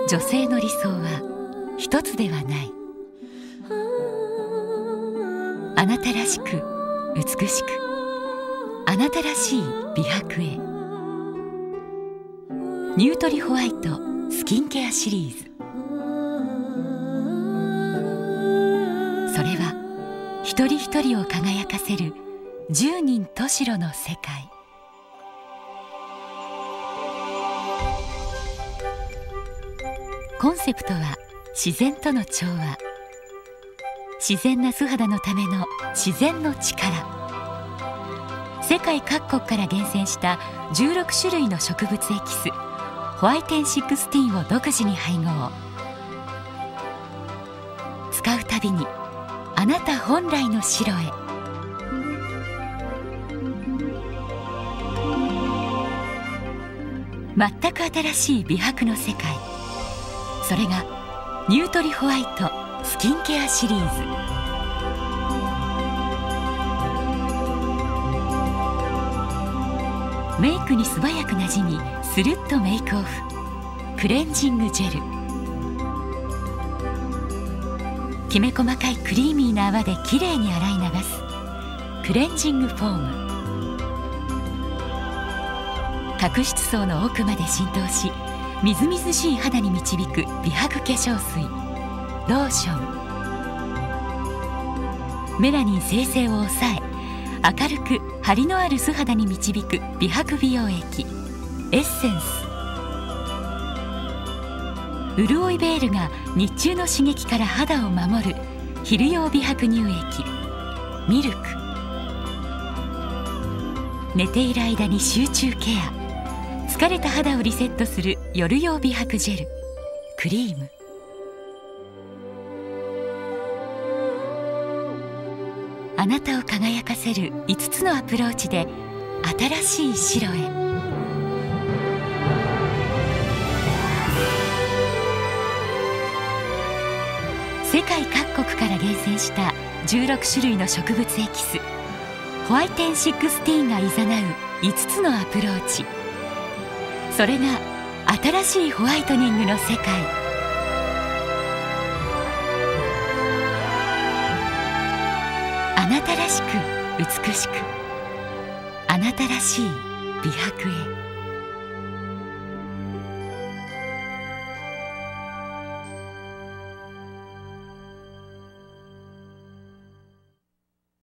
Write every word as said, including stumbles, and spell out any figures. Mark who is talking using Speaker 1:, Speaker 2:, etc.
Speaker 1: 女性の理想は一つではない。あなたらしく美しく、あなたらしい美白へ。ニュートリホワイトスキンケアシリーズ。それは一人一人を輝かせる十人十色の世界。コンセプトは自然との調和。自然な素肌のための自然の力。世界各国から厳選したじゅうろくしゅるいの植物エキスホワイテンじゅうろくを独自に配合。使うたびにあなた本来の白へ。全く新しい美白の世界。それがニュートリホワイトスキンケアシリーズ。メイクに素早くなじみスルッとメイクオフ。クレンジングジェル。きめ細かいクリーミーな泡できれいに洗い流すクレンジングフォーム。角質層の奥まで浸透し、みずみずしい肌に導く美白化粧水ローション。メラニン生成を抑え、明るく張りのある素肌に導く美白美容液エッセンス。潤いベールが日中の刺激から肌を守る昼用美白乳液ミルク。寝ている間に集中ケア、疲れた肌をリセットする夜用美白ジェルクリーム。あなたを輝かせるいつつのアプローチで新しい白へ。世界各国から厳選したじゅうろくしゅるいの植物エキスホワイテンじゅうろくがいざなういつつのアプローチ。それが新しいホワイトニングの世界。あなたらしく美しく、あなたらしい美白へ。